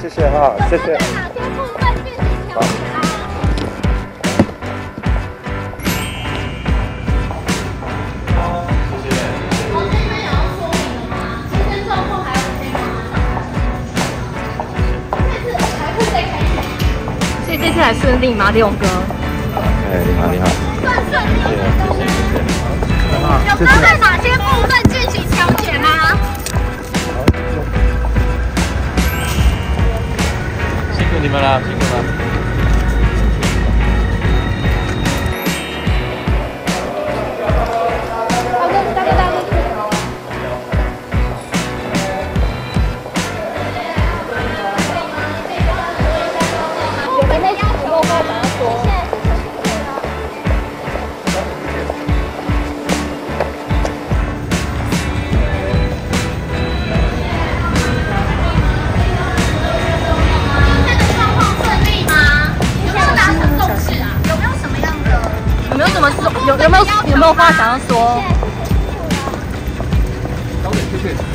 谢谢哈，谢谢。 哪些部分进行调整啊？ 所以这次还顺利吗，李勇哥？ 哎，你好，你好。 算顺利。 谢谢。 有针对哪些部分进行调解吗？ 辛苦你们了，辛苦了。 有没有话想要说？ 早点谢谢。